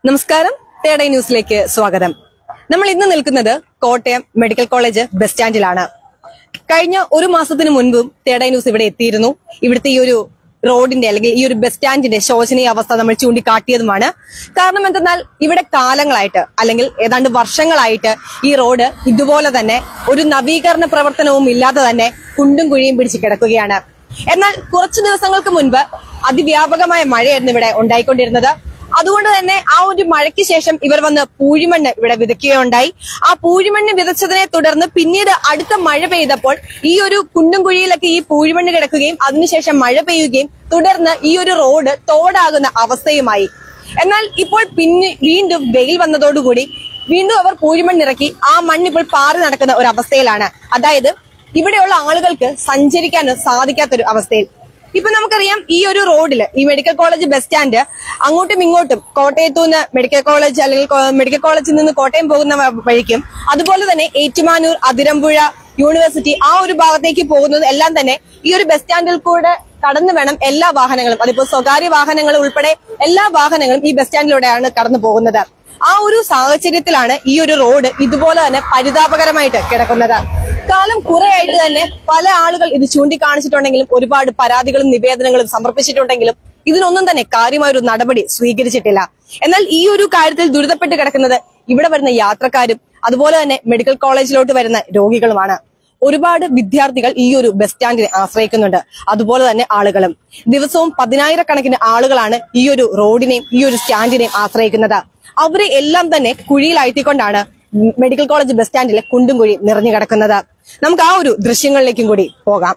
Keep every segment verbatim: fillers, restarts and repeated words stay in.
നമസ്കാരം, തേടൈ ന്യൂസിലേക്ക് സ്വാഗതം. നമ്മൾ ഇന്ന് നിൽക്കുന്നത് കോട്ടയം മെഡിക്കൽ കോളേജ് ബസ് സ്റ്റാൻഡിലാണ്. കഴിഞ്ഞ ഒരു മാസത്തിന് മുൻപും തേടൈ ന്യൂസ് ഇവിടെ എത്തിയിരുന്നു. ഇവിടുത്തെ ഈ ഒരു റോഡിന്റെ അല്ലെങ്കിൽ ഈ ഒരു ബസ് സ്റ്റാൻഡിന്റെ ശോചനീയ അവസ്ഥ നമ്മൾ ചൂണ്ടിക്കാട്ടിയതുമാണ്. കാരണം എന്തെന്നാൽ ഇവിടെ കാലങ്ങളായിട്ട് അല്ലെങ്കിൽ ഏതാണ്ട് വർഷങ്ങളായിട്ട് ഈ റോഡ് ഇതുപോലെ തന്നെ ഒരു നവീകരണ പ്രവർത്തനവും ഇല്ലാതെ തന്നെ കുണ്ടും കുഴിയും പിടിച്ച് കിടക്കുകയാണ്. എന്നാൽ കുറച്ചു ദിവസങ്ങൾക്ക് മുൻപ് അതിവ്യാപകമായ മഴയായിരുന്നു ഇവിടെ ഉണ്ടായിക്കൊണ്ടിരുന്നത്. അതുകൊണ്ട് തന്നെ ആ ഒരു മഴയ്ക്ക് ശേഷം ഇവർ വന്ന് പൂഴിമണ്ണ് ഇവിടെ വിതയ്ക്കുകയുണ്ടായി. ആ പൂഴിമണ്ണ് വിതച്ചതിനെ തുടർന്ന് പിന്നീട് അടുത്ത മഴ പെയ്തപ്പോൾ ഈ ഒരു കുണ്ടും കുഴിയിലൊക്കെ ഈ പൂഴിമണ്ണ് കിടക്കുകയും അതിനുശേഷം മഴ പെയ്യുകയും തുടർന്ന് ഈ ഒരു റോഡ് തോടാകുന്ന അവസ്ഥയുമായി. എന്നാൽ ഇപ്പോൾ പിന്നെ വീണ്ടും വെയിൽ വന്നതോടുകൂടി വീണ്ടും അവർ പൂഴിമണ്ണിറക്കി ആ മണ്ണിപ്പോൾ പാറി നടക്കുന്ന ഒരു അവസ്ഥയിലാണ്. അതായത് ഇവിടെയുള്ള ആളുകൾക്ക് സഞ്ചരിക്കാൻ സാധിക്കാത്തൊരു അവസ്ഥയിൽ. ഇപ്പൊ നമുക്കറിയാം, ഈ ഒരു റോഡില് ഈ മെഡിക്കൽ കോളേജ് ബസ് സ്റ്റാൻഡ് അങ്ങോട്ടും ഇങ്ങോട്ടും കോട്ടയത്തു നിന്ന് മെഡിക്കൽ കോളേജ് അല്ലെങ്കിൽ മെഡിക്കൽ കോളേജിൽ നിന്ന് കോട്ടയം പോകുന്ന വഴിക്കും അതുപോലെ തന്നെ ഏറ്റുമാനൂർ, അതിരമ്പുഴ, യൂണിവേഴ്സിറ്റി ആ ഒരു ഭാഗത്തേക്ക് പോകുന്നത് എല്ലാം തന്നെ ഈ ഒരു ബസ് സ്റ്റാൻഡിൽ കൂടെ കടന്നു വേണം എല്ലാ വാഹനങ്ങളും, അതിപ്പോ സ്വകാര്യ വാഹനങ്ങൾ ഉൾപ്പെടെ എല്ലാ വാഹനങ്ങളും ഈ ബസ് സ്റ്റാൻഡിലൂടെയാണ് കടന്നു പോകുന്നത്. ആ ഒരു സാഹചര്യത്തിലാണ് ഈ ഒരു റോഡ് ഇതുപോലെ തന്നെ പരിതാപകരമായിട്ട് കിടക്കുന്നത്. കാലം കുറെയായിട്ട് തന്നെ പല ആളുകൾ ഇത് ചൂണ്ടിക്കാണിച്ചിട്ടുണ്ടെങ്കിലും ഒരുപാട് പരാതികളും നിവേദനങ്ങളും സമർപ്പിച്ചിട്ടുണ്ടെങ്കിലും ഇതിനൊന്നും തന്നെ കാര്യമായൊരു നടപടി സ്വീകരിച്ചിട്ടില്ല. എന്നാൽ ഈ ഒരു കാര്യത്തിൽ ദുരിതപ്പെട്ട് കിടക്കുന്നത് ഇവിടെ വരുന്ന യാത്രക്കാരും അതുപോലെ തന്നെ മെഡിക്കൽ കോളേജിലോട്ട് വരുന്ന രോഗികളുമാണ്. ഒരുപാട് വിദ്യാർത്ഥികൾ ഈ ഒരു ബസ് സ്റ്റാൻഡിനെ ആശ്രയിക്കുന്നുണ്ട്, അതുപോലെ തന്നെ ആളുകളും. ദിവസവും പതിനായിരക്കണക്കിന് ആളുകളാണ് ഈ ഒരു റോഡിനെയും ഈ ഒരു സ്റ്റാൻഡിനെയും ആശ്രയിക്കുന്നത്. അവരെ എല്ലാം തന്നെ കുഴിയിലാഴ്ത്തിക്കൊണ്ടാണ് മെഡിക്കൽ കോളേജ് ബസ് സ്റ്റാൻഡിലെ കുണ്ടും കുഴി നിറഞ്ഞു കിടക്കുന്നത്. നമുക്ക് ആ ഒരു ദൃശ്യങ്ങളിലേക്കും കൂടി പോകാം.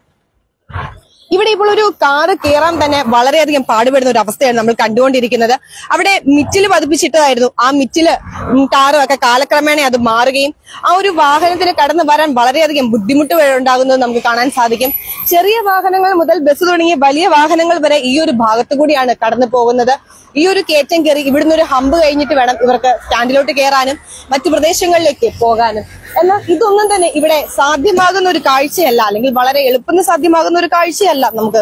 ഇവിടെ ഇപ്പോൾ ഒരു കാറ് കയറാൻ തന്നെ വളരെയധികം പാടുപെടുന്ന ഒരു അവസ്ഥയാണ് നമ്മൾ കണ്ടുകൊണ്ടിരിക്കുന്നത്. അവിടെ മിറ്റില് പതിപ്പിച്ചിട്ടതായിരുന്നു. ആ മിറ്റില് കാറും ഒക്കെ കാലക്രമേണ അത് മാറുകയും ആ ഒരു വാഹനത്തിന് കടന്നു വരാൻ വളരെയധികം ബുദ്ധിമുട്ട് ഉണ്ടാകുന്നത് നമുക്ക് കാണാൻ സാധിക്കും. ചെറിയ വാഹനങ്ങൾ മുതൽ ബസ് തുടങ്ങിയ വലിയ വാഹനങ്ങൾ വരെ ഈ ഒരു ഭാഗത്തു കൂടിയാണ് കടന്നു പോകുന്നത്. ഈ ഒരു കയറ്റം കയറി ഇവിടുന്ന് ഒരു ഹമ്പ് കഴിഞ്ഞിട്ട് വേണം ഇവർക്ക് സ്റ്റാൻഡിലോട്ട് കയറാനും മറ്റു പ്രദേശങ്ങളിലേക്ക് പോകാനും. എന്നാൽ ഇതൊന്നും തന്നെ ഇവിടെ സാധ്യമാകുന്ന ഒരു കാഴ്ചയല്ല, അല്ലെങ്കിൽ വളരെ എളുപ്പത്തിൽ സാധ്യമാകുന്ന ഒരു കാഴ്ചയല്ല നമുക്ക്.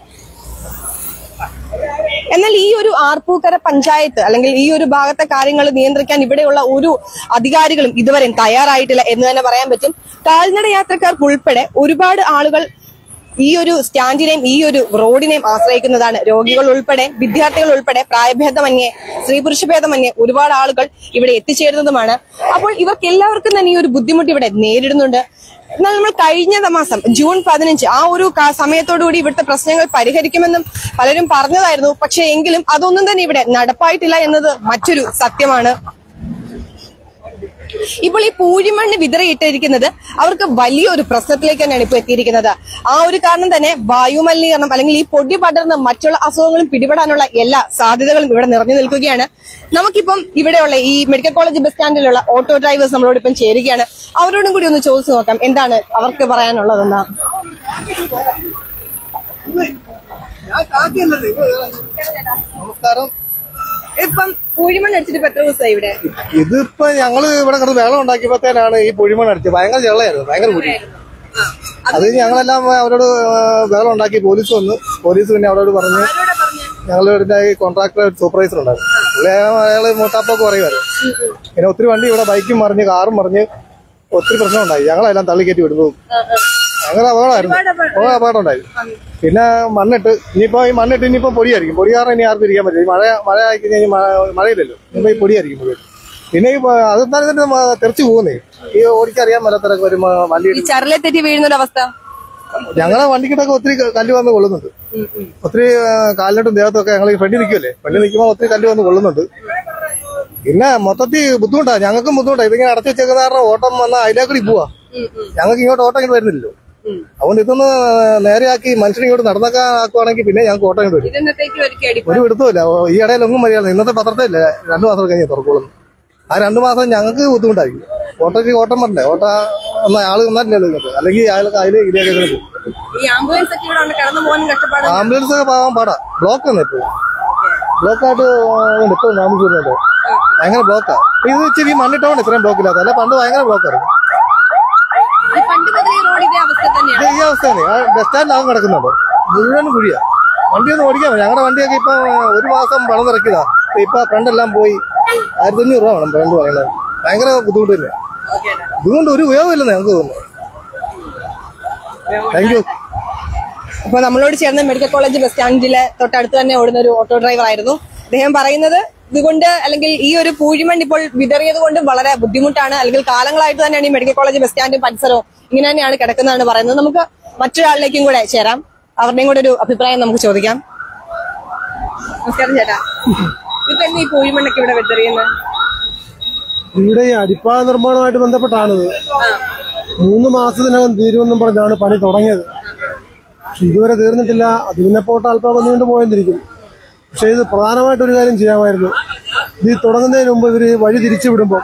എന്നാൽ ഈ ഒരു ആർപ്പൂക്കര പഞ്ചായത്ത് അല്ലെങ്കിൽ ഈ ഒരു ഭാഗത്തെ കാര്യങ്ങൾ നിയന്ത്രിക്കാൻ ഇവിടെയുള്ള ഒരു അധികാരികളും ഇതുവരെ തയ്യാറായിട്ടില്ല എന്ന് തന്നെ പറയാൻ പറ്റും. കാൽനട യാത്രക്കാർക്ക് ഉൾപ്പെടെ ഒരുപാട് ആളുകൾ ഈ ഒരു സ്റ്റാൻഡിനെയും ഈ ഒരു റോഡിനെയും ആശ്രയിക്കുന്നതാണ്. രോഗികൾ ഉൾപ്പെടെ, വിദ്യാർത്ഥികൾ ഉൾപ്പെടെ, പ്രായഭേദമന്യേ, സ്ത്രീ പുരുഷ ഭേദമന്യേ ഒരുപാട് ആളുകൾ ഇവിടെ എത്തിച്ചേരുന്നതുമാണ്. അപ്പോൾ ഇവർക്ക് എല്ലാവർക്കും തന്നെ ഈ ഒരു ബുദ്ധിമുട്ട് ഇവിടെ നേരിടുന്നുണ്ട്. എന്നാൽ നമ്മൾ കഴിഞ്ഞ മാസം ജൂൺ പതിനഞ്ച് ആ ഒരു സമയത്തോടുകൂടി ഇവിടുത്തെ പ്രശ്നങ്ങൾ പരിഹരിക്കുമെന്നും പലരും പറഞ്ഞതായിരുന്നു. പക്ഷെ എങ്കിലും അതൊന്നും തന്നെ ഇവിടെ നടപ്പായിട്ടില്ല എന്നത് മറ്റൊരു സത്യമാണ്. ഇപ്പോൾ ഈ പൂഴിമണ്ണ് വിതറിയിട്ടിരിക്കുന്നത് അവർക്ക് വലിയൊരു പ്രശ്നത്തിലേക്ക് തന്നെയാണ് ഇപ്പോൾ എത്തിയിരിക്കുന്നത്. ആ ഒരു കാരണം തന്നെ വായുമലിനീകരണം അല്ലെങ്കിൽ ഈ പൊടി പടർന്ന് മറ്റുള്ള അസുഖങ്ങളും പിടിപെടാനുള്ള എല്ലാ സാധ്യതകളും ഇവിടെ നിറഞ്ഞു നിൽക്കുകയാണ്. നമുക്കിപ്പം ഇവിടെയുള്ള ഈ മെഡിക്കൽ കോളേജ് ബസ് സ്റ്റാൻഡിലുള്ള ഓട്ടോ ഡ്രൈവേഴ്സ് നമ്മളോട് ഇപ്പം ചേരുകയാണ്. അവരോടും കൂടി ഒന്ന് ചോദിച്ചു നോക്കാം എന്താണ് അവർക്ക് പറയാനുള്ളതെന്ന്. നമസ്കാരം. ഇപ്പം പൂഴിമണ്ണ് അടിച്ചിട്ട് എത്ര ദിവസമായി ഇവിടെ? ഇതിപ്പോ ഞങ്ങള് ഇവിടെ കിടന്ന് വെള്ളം ഉണ്ടാക്കിയപ്പോഴത്തേനാണ് ഈ പൂഴിമണ്ണ് അടിച്ചത്. ഭയങ്കര ചെള്ളയായിരുന്നു, ഭയങ്കര കുഴി. അത് ഞങ്ങളെല്ലാം അവരോട് വെള്ളം ഉണ്ടാക്കി പോലീസ് വന്നു. പോലീസ് പിന്നെ അവരോട് പറഞ്ഞ് ഞങ്ങളുടെ കോൺട്രാക്ടർ സൂപ്പർവൈസർ ഉണ്ടായിരുന്നു. അയാള് മൂട്ടാപ്പൊക്കെ പറയുമായിരുന്നു. പിന്നെ ഒത്തിരി വണ്ടി ഇവിടെ ബൈക്കും മറിഞ്ഞ് കാറും മറിഞ്ഞ് ഒത്തിരി പ്രശ്നം ഉണ്ടായി. ഞങ്ങളെല്ലാം തള്ളിക്കയറ്റി വിടുന്നതും ഭയങ്കര അപകടമായിരുന്നു. അപകടം ഉണ്ടായി. പിന്നെ മണ്ണിട്ട് ഇനിയിപ്പോ ഈ മണ്ണിട്ട് ഇനിയിപ്പോ പൊടിയായിരിക്കും. പൊടി കാരണം ഇനി ആർക്കും ഇരിക്കാൻ പറ്റില്ല. മഴ മഴ ആയി കഴിഞ്ഞാൽ മഴയില്ലല്ലോ, ഇനിയിപ്പോ ഈ പൊടിയായിരിക്കും പൊടി. പിന്നെ ഈ അതെന്തായാലും തന്നെ തെറിച്ചു പോകുന്നേ. ഈ ഓടിക്കറിയാൻ മരത്തിലൊക്കെ വരുമ്പോ വണ്ടി ചരലെ തെറ്റി വീഴുന്ന അവസ്ഥ. ഞങ്ങളെ വണ്ടിക്കിട്ടൊക്കെ ഒത്തിരി കല്ല് വന്ന് കൊള്ളുന്നുണ്ട്. ഒത്തിരി കാലിനോട്ടും ദേഹത്തൊക്കെ ഞങ്ങൾ ഈ ഫ്രണ്ടിൽ നിൽക്കുമല്ലേ, ഫ്രണ്ടിൽ നിൽക്കുമ്പോൾ ഒത്തിരി കല്ല് വന്ന് കൊള്ളുന്നുണ്ട്. പിന്നെ മൊത്തത്തിൽ ബുദ്ധിമുട്ടാണ്, ഞങ്ങൾക്കും ബുദ്ധിമുട്ടാണ്. ഇതിങ്ങനെ അടച്ചു വെച്ചേക്കുന്ന കാരണം ഓട്ടം വന്നാൽ അതിലേക്കൂടി പോവാ. ഞങ്ങൾക്ക് ഇങ്ങോട്ട് ഓട്ടം ഇങ്ങോട്ട് വരുന്നില്ലല്ലോ. അതുകൊണ്ട് ഇതൊന്ന് നേരെയാക്കി മനുഷ്യനെ ഇങ്ങോട്ട് നടന്നൊക്കെ ആക്കുവാണെങ്കിൽ പിന്നെ ഞങ്ങൾക്ക് ഓട്ടം ഇങ്ങോട്ട് വരും. ഒരു പിടുത്തമില്ല. ഈ ഇടയിലൊന്നും മര്യാദ. ഇന്നത്തെ പത്രത്തിലില്ല രണ്ടു മാസം കഴിഞ്ഞ് തുറക്കോളും. ആ രണ്ടു മാസം ഞങ്ങൾക്ക് ബുദ്ധിമുട്ടായിരിക്കും. ഓട്ടോക്ക് ഓട്ടം വരണ്ടേ? ഓട്ട ഒന്നും ആള് വന്നാലില്ലല്ലോ ഇങ്ങോട്ട്. അല്ലെങ്കിൽ അയാൾക്ക് അതിൽ ഇതിലേക്ക് പോകും. ആംബുലൻസ് ഒക്കെ പോകാൻ പാടാ. ബ്ലോക്ക് തന്നെ ഇപ്പൊ ബ്ലോക്കായിട്ട് ഇപ്പൊ താമസിക്കുന്നുണ്ട്. ഭയങ്കര ബ്ലോക്കാ. ഇത് ഇച്ചിരി മണ്ണിട്ടോണ്ട് ഇത്രയും ബ്ലോക്കില്ലാത്ത. അല്ല പണ്ട് ഭയങ്കര ബ്ലോക്കായിരുന്നു. ഇത് ഈ അവസ്ഥ തന്നെ. ആ ബസ് സ്റ്റാൻഡിലാവും കിടക്കുന്നുണ്ട്. മുഴുവൻ കുഴിയാ. വണ്ടിയൊന്നും ഓടിക്കാൻ. ഞങ്ങളുടെ വണ്ടിയൊക്കെ ഇപ്പൊ ഒരു മാസം പണം നിറക്കിയതാ. ഇപ്പൊ ഫ്രണ്ടെല്ലാം പോയി ആയിരത്തി അഞ്ഞൂറ് രൂപ വേണം വേണ്ട പറയുന്നത്. ഭയങ്കര ബുദ്ധിമുട്ട് തന്നെ. ഇതുകൊണ്ട് ഒരു ഉപയോഗമില്ലെന്ന് ഞങ്ങൾക്ക് തോന്നുന്നു. Thank you. അപ്പൊ നമ്മളോട് ചേർന്ന് മെഡിക്കൽ കോളേജ് ബസ് സ്റ്റാൻഡിലെ തൊട്ടടുത്ത് തന്നെ ഓടുന്ന ഒരു ഓട്ടോ ഡ്രൈവർ ആയിരുന്നു. അദ്ദേഹം പറയുന്നത് ഇതുകൊണ്ട് അല്ലെങ്കിൽ ഈ ഒരു പൂഴിമൺ ഇപ്പോൾ വിതറിയത് കൊണ്ട് വളരെ ബുദ്ധിമുട്ടാണ്, അല്ലെങ്കിൽ കാലങ്ങളായിട്ട് തന്നെയാണ് ഈ മെഡിക്കൽ കോളേജ് ബസ് സ്റ്റാൻഡും പരിസരവും ഇങ്ങനെ തന്നെയാണ് കിടക്കുന്നതാണ് പറയുന്നത്. നമുക്ക് മറ്റൊരാളിലേക്കും കൂടെ ചേരാം, അവരുടെയും കൂടെ ഒരു അഭിപ്രായം നമുക്ക് ചോദിക്കാം. നമസ്കാരം ചേട്ടാ, ഇപ്പൊ എന്താ ഈ പൂഴിമണ്ണൊക്കെ ഇവിടെ വിതറിയുന്നത്? ഇവിടെ ഈ അടിപ്പാത നിർമ്മാണവുമായിട്ട് ബന്ധപ്പെട്ടാണിത്. മൂന്ന് മാസത്തിനകം തീരുമെന്നും പറഞ്ഞാണ് പണി തുടങ്ങിയത്. പക്ഷെ ഇതുവരെ തീർന്നിട്ടില്ല. അത് പിന്നെ പോട്ട് അല്പം നീണ്ടു പോയെന്നിരിക്കും. പക്ഷെ ഇത് പ്രധാനമായിട്ടൊരു കാര്യം ചെയ്യാമായിരുന്നു. ഇത് തുടങ്ങുന്നതിന് മുമ്പ് ഇവര് വഴി തിരിച്ചു വിടുമ്പോൾ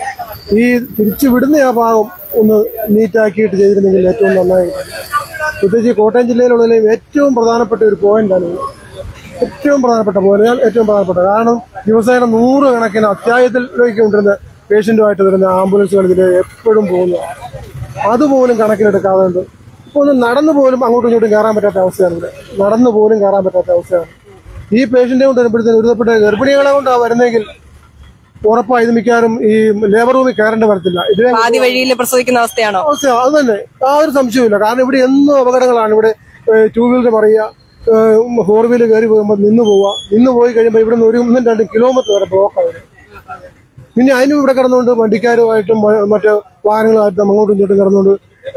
ഈ തിരിച്ചു വിടുന്ന ആ ഭാഗം ഒന്ന് നീറ്റാക്കിയിട്ട് ചെയ്തിരുന്നെങ്കിൽ ഏറ്റവും നന്നായി. പ്രത്യേകിച്ച് കോട്ടയം ജില്ലയിലുള്ളതിലും ഏറ്റവും പ്രധാനപ്പെട്ട ഒരു പോയിന്റാണ്. ഏറ്റവും പ്രധാനപ്പെട്ട പോയിന്റ് ഏറ്റവും പ്രധാനപ്പെട്ട കാരണം ദിവസേന നൂറുകണക്കിന് അത്യാഹിതത്തിലേക്ക് കൊണ്ടിരുന്ന പേഷ്യന്റുമായിട്ട് വരുന്ന ആംബുലൻസുകൾ ഇതിൽ എപ്പോഴും പോകുന്നു. അതുപോലും കണക്കിലെടുക്കാതെ ഉണ്ട്. ഇപ്പൊ ഒന്ന് നടന്നു പോലും അങ്ങോട്ടും ഇങ്ങോട്ടും കയറാൻ പറ്റാത്ത അവസ്ഥയാണ്. ഇവിടെ നടന്നു പോലും കയറാൻ പറ്റാത്ത അവസ്ഥയാണ്. ഈ പേഷ്യന്റിനെ കൊണ്ട് വരുമ്പോഴത്തേന് ഒരുതപ്പെട്ട ഗർഭിണികളെ കൊണ്ടാണ് വരുന്നെങ്കിൽ ഉറപ്പായി ഇത് മിക്കാറും ഈ ലേബർ റൂമിൽ കയറേണ്ടി വരത്തില്ല. ഇതിനെ ആദ്യ വഴിയിൽ പ്രസവിക്കുന്ന അവസ്ഥയാണോ? അവസ്ഥ അത് തന്നെ, യാതൊരു സംശയമില്ല. കാരണം ഇവിടെ എന്നും അപകടങ്ങളാണ്. ഇവിടെ ടൂ വീലർ പറയുക, ഫോർ വീലർ കയറി പോകുമ്പോൾ നിന്ന് പോവുക, നിന്ന് പോയി കഴിയുമ്പോൾ ഇവിടെ നിന്ന് ഒരു ഒന്നും രണ്ട് കിലോമീറ്റർ വരെ ബ്ലോക്കാണ്. പിന്നെ അതിനും ഇവിടെ കിടന്നുകൊണ്ട് വണ്ടിക്കാരുമായിട്ടും മറ്റു വാഹനങ്ങളുമായിട്ടും അങ്ങോട്ടും ഇങ്ങോട്ടും കിടന്നുകൊണ്ട്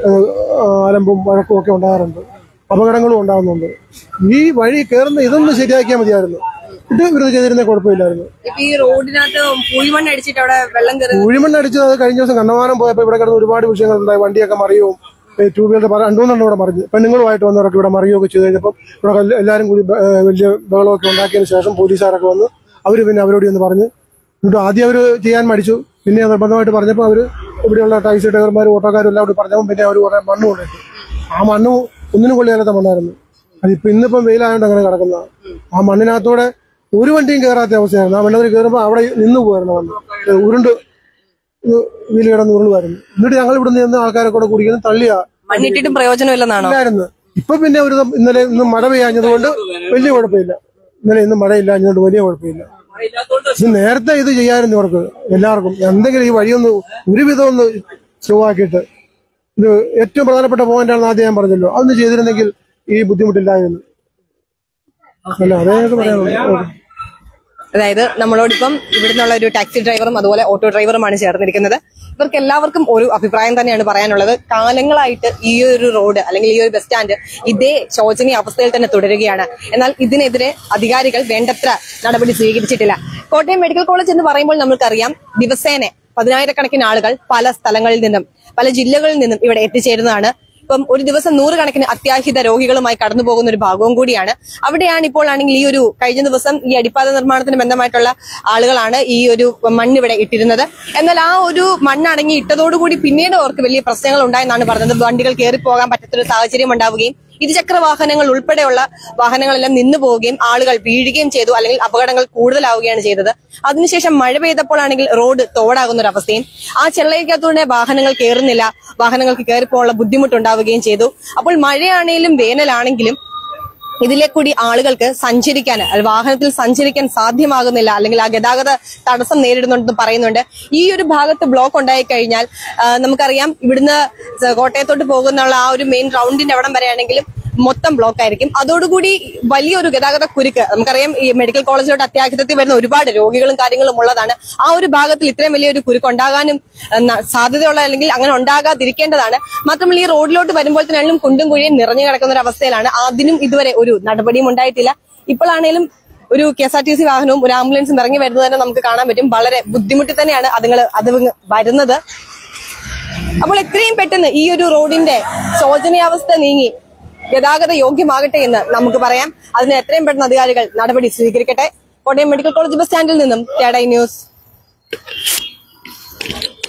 അലമ്പും വഴക്കും ഒക്കെ ഉണ്ടാകാറുണ്ട്, അപകടങ്ങളും ഉണ്ടാകുന്നുണ്ട്. ഈ വഴി കയറുന്ന ഇതൊന്നും ശരിയാക്കിയാൽ മതിയായിരുന്നു. ഇത് ഇവർ ചെയ്തിരുന്ന കുഴപ്പമില്ലായിരുന്നു. ഈ റോഡിനകത്ത് പൂഴിമണ്ണ് അടിച്ചിട്ട് അവിടെ വെള്ളം പൂഴിമണ്ണ് അടിച്ചത് അത് കഴിഞ്ഞ ദിവസം കണ്ണമാനം പോയപ്പോൾ ഇവിടെ കിടന്ന് ഒരുപാട് വിഷയങ്ങളുണ്ടായി. വണ്ടിയൊക്കെ മറിയും, ടൂ വീലർ രണ്ടുമൂന്നെണ്ണം ഇവിടെ മറിഞ്ഞു. പെണ്ണുങ്ങളുമായിട്ട് വന്നവരൊക്കെ ഇവിടെ മറിയുകയൊക്കെ ചെയ്ത് കഴിഞ്ഞപ്പോൾ ഇവിടെ എല്ലാവരും കൂടി വലിയ ബഹളമൊക്കെ ഉണ്ടാക്കിയതിന് ശേഷം പോലീസുകാരൊക്കെ വന്ന് അവർ പിന്നെ അവരോട് ഒന്ന് പറഞ്ഞ് എന്നിട്ട് ആദ്യം അവർ ചെയ്യാൻ മടിച്ചു. പിന്നെ നിർബന്ധമായിട്ട് പറഞ്ഞപ്പോൾ അവർ ഇവിടെയുള്ള ടാക്സി ഡ്രൈവർമാരും ഓട്ടോക്കാരും എല്ലാം കൂടി പറഞ്ഞപ്പോൾ പിന്നെ അവർ കുറെ മണ്ണ് കൊണ്ടിട്ടു. ആ മണ്ണ് ഒന്നിനും കൊള്ളിയാലത്തെ മണ്ണായിരുന്നു. അതിപ്പോ ഇന്നിപ്പം വെയിലായതുകൊണ്ട് അങ്ങനെ കിടക്കുന്നതാണ്. ആ മണ്ണിനകത്തൂടെ ഒരു വണ്ടിയും കയറാത്ത അവസ്ഥയായിരുന്നു. ആ വെള്ളത്തിൽ കയറുമ്പോൾ അവിടെ നിന്ന് പോയിരുന്നു. മണ്ണ് ഉരുണ്ട് വീല് കിടന്ന് ഉരുളുമായിരുന്നു. എന്നിട്ട് ഞങ്ങൾ ഇവിടെ നിന്ന് ആൾക്കാരെ കൂടെ കുടിക്കുന്ന തള്ളിയാ മണ്ണിട്ടിട്ടും പ്രയോജനമില്ലെന്നാണ്. ഇപ്പൊ പിന്നെ ഒരു ഇന്നലെ ഇന്ന് മഴ പെയ്യാഞ്ഞതുകൊണ്ട് വലിയ കുഴപ്പമില്ല. ഇന്നലെ ഇന്ന് മഴയില്ലാഞ്ഞതുകൊണ്ട് വലിയ കുഴപ്പമില്ല. ഇത് നേരത്തെ ഇത് ചെയ്യാമായിരുന്നു ഇവർക്ക് എല്ലാവർക്കും. എന്തെങ്കിലും ഈ വഴിയൊന്ന് ഒരുവിധം ഒന്ന് ചൊവ്വാക്കിയിട്ട് ഇത് ഏറ്റവും പ്രധാനപ്പെട്ട പോയിന്റാണെന്ന് ആദ്യം ഞാൻ പറഞ്ഞല്ലോ, അതൊന്ന് ചെയ്തിരുന്നെങ്കിൽ ഈ ബുദ്ധിമുട്ടില്ലായിരുന്നു. അല്ല അതേ പറയാനുള്ളൂ. അതായത് നമ്മളോടിപ്പം ഇവിടുന്നുള്ള ഒരു ടാക്സി ഡ്രൈവറും അതുപോലെ ഓട്ടോ ഡ്രൈവറുമാണ് ചേർന്നിരിക്കുന്നത്. ഇവർക്ക് എല്ലാവർക്കും ഒരു അഭിപ്രായം തന്നെയാണ് പറയാനുള്ളത്. കാലങ്ങളായിട്ട് ഈ ഒരു റോഡ് അല്ലെങ്കിൽ ഈ ഒരു ബസ് സ്റ്റാൻഡ് ഇതേ ശോചനീയ അവസ്ഥയിൽ തന്നെ തുടരുകയാണ്. എന്നാൽ ഇതിനെതിരെ അധികാരികൾ വേണ്ടത്ര നടപടി സ്വീകരിച്ചിട്ടില്ല. കോട്ടയം മെഡിക്കൽ കോളേജ് എന്ന് പറയുമ്പോൾ നമ്മൾക്കറിയാം ദിവസേന പതിനായിരക്കണക്കിന് ആളുകൾ പല സ്ഥലങ്ങളിൽ നിന്നും പല ജില്ലകളിൽ നിന്നും ഇവിടെ എത്തിച്ചേരുന്നതാണ്. ഇപ്പം ഒരു ദിവസം നൂറുകണക്കിന് അത്യാഹിത രോഗികളുമായി കടന്നു പോകുന്ന ഒരു ഭാഗവും കൂടിയാണ്. അവിടെയാണ് ഇപ്പോൾ ആണെങ്കിൽ ഈ ഒരു കഴിഞ്ഞ ദിവസം ഈ അടിപ്പാത നിർമ്മാണത്തിന് ബന്ധമായിട്ടുള്ള ആളുകളാണ് ഈ ഒരു മണ്ണിവിടെ ഇട്ടിരുന്നത്. എന്നാൽ ആ ഒരു മണ്ണടങ്ങി ഇട്ടതോടുകൂടി പിന്നീട് അവർക്ക് വലിയ പ്രശ്നങ്ങൾ ഉണ്ടായെന്നാണ് പറഞ്ഞത്. വണ്ടികൾ കയറിപ്പോകാൻ പറ്റാത്തൊരു സാഹചര്യം ഉണ്ടാവുകയും ഇരുചക്ര വാഹനങ്ങൾ ഉൾപ്പെടെയുള്ള വാഹനങ്ങളെല്ലാം നിന്നു പോവുകയും ആളുകൾ വീഴുകയും ചെയ്തു, അല്ലെങ്കിൽ അപകടങ്ങൾ കൂടുതലാവുകയാണ് ചെയ്തത്. അതിനുശേഷം മഴ പെയ്തപ്പോഴാണെങ്കിൽ റോഡ് തോടാകുന്ന ഒരു അവസ്ഥയും ആ ചെള്ളയ്ക്കകത്തൂടെ വാഹനങ്ങൾ കയറുന്നില്ല, വാഹനങ്ങൾക്ക് കയറിപ്പോകാനുള്ള ബുദ്ധിമുട്ടുണ്ടാവുകയും ചെയ്തു. അപ്പോൾ മഴയാണെങ്കിലും വേനലാണെങ്കിലും ഇതിലെ കൂടി ആളുകൾക്ക് സഞ്ചരിക്കാൻ വാഹനത്തിൽ സഞ്ചരിക്കാൻ സാധ്യമാകുന്നില്ല, അല്ലെങ്കിൽ ആ ഗതാഗത തടസ്സം നേരിടുന്നുണ്ടെന്ന് പറയുന്നുണ്ട്. ഈ ഒരു ഭാഗത്ത് ബ്ലോക്ക് ഉണ്ടായി കഴിഞ്ഞാൽ നമുക്കറിയാം ഇവിടുന്ന് കോട്ടയത്തോട്ട് പോകുന്ന ആ ഒരു മെയിൻ റൗണ്ടിന്റെ അവിടം വരെയാണെങ്കിലും മൊത്തം ബ്ലോക്ക് ആയിരിക്കും. അതോടുകൂടി വലിയൊരു ഗതാഗത കുരുക്ക് നമുക്കറിയാം. ഈ മെഡിക്കൽ കോളേജിലോട്ട് അത്യാഹിതത്തിൽ വരുന്ന ഒരുപാട് രോഗികളും കാര്യങ്ങളും ഉള്ളതാണ്. ആ ഒരു ഭാഗത്തിൽ ഇത്രയും വലിയൊരു കുരുക്ക് ഉണ്ടാകാനും സാധ്യതയുള്ള അല്ലെങ്കിൽ അങ്ങനെ ഉണ്ടാകാതിരിക്കേണ്ടതാണ്. മാത്രമല്ല ഈ റോഡിലോട്ട് വരുമ്പോൾ തന്നെ കുണ്ടും കുഴിയും നിറഞ്ഞു കിടക്കുന്ന ഒരു അവസ്ഥയിലാണ്. അതിനും ഇതുവരെ ഒരു നടപടിയും ഉണ്ടായിട്ടില്ല. ഇപ്പോഴാണേലും ഒരു K S R T C വാഹനവും ഒരു ആംബുലൻസും ഇറങ്ങി വരുന്നത് തന്നെ നമുക്ക് കാണാൻ പറ്റും. വളരെ ബുദ്ധിമുട്ടി തന്നെയാണ് അതുങ്ങൾ അത് വരുന്നത്. അപ്പോൾ എത്രയും പെട്ടെന്ന് ഈ ഒരു റോഡിന്റെ ശോചനീയാവസ്ഥ നീങ്ങി ഗതാഗത യോഗ്യമാകട്ടെ എന്ന് നമുക്ക് പറയാം. അതിന് എത്രയും പെട്ടെന്ന് അധികാരികൾ നടപടി സ്വീകരിക്കട്ടെ. കോട്ടയം മെഡിക്കൽ കോളേജ് ബസ് സ്റ്റാൻഡിൽ നിന്നും ടേഡൈ ന്യൂസ്.